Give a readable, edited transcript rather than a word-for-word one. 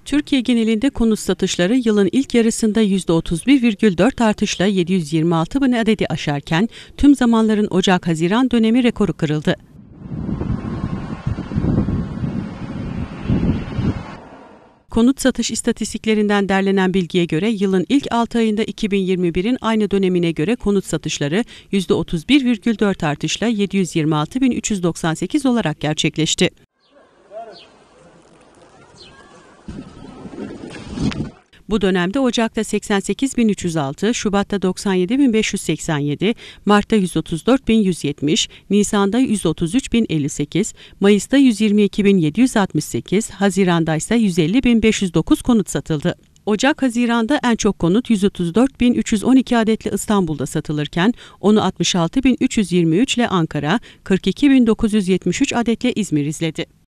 Türkiye genelinde konut satışları yılın ilk yarısında %31,4 artışla 726 bin adedi aşarken tüm zamanların Ocak-Haziran dönemi rekoru kırıldı. Konut satış istatistiklerinden derlenen bilgiye göre yılın ilk 6 ayında 2021'in aynı dönemine göre konut satışları %31,4 artışla 726.398 olarak gerçekleşti. Bu dönemde Ocak'ta 88.306, Şubat'ta 97.587, Mart'ta 134.170, Nisan'da 133.058, Mayıs'ta 122.768, Haziran'da ise 150.509 konut satıldı. Ocak-Haziran'da en çok konut 134.312 adetle İstanbul'da satılırken onu 66.323 ile Ankara, 42.973 adetle İzmir izledi.